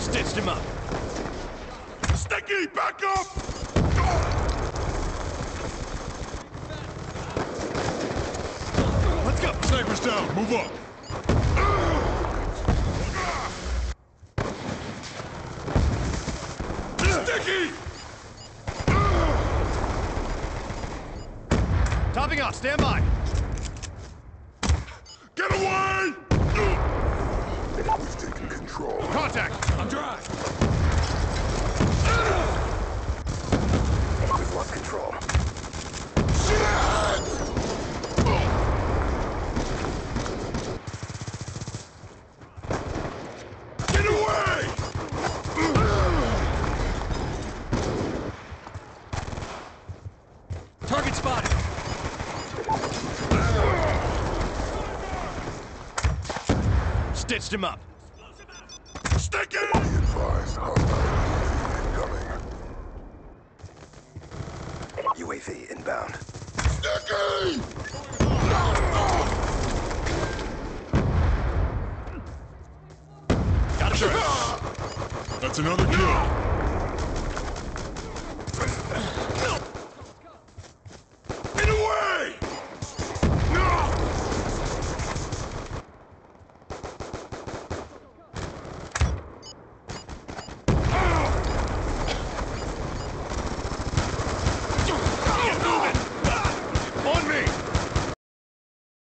Stitched him up. Sticky, back up! Let's go. Sniper's down. Move up. Sticky! Topping off. Stand by. Get away! We've taken control. Contact. I'm dry. We've lost control. Get away! Target spotted. Stitched him up. Sticky! Be advised, hostile incoming. UAV inbound. Sticky! Got him. That's another kill.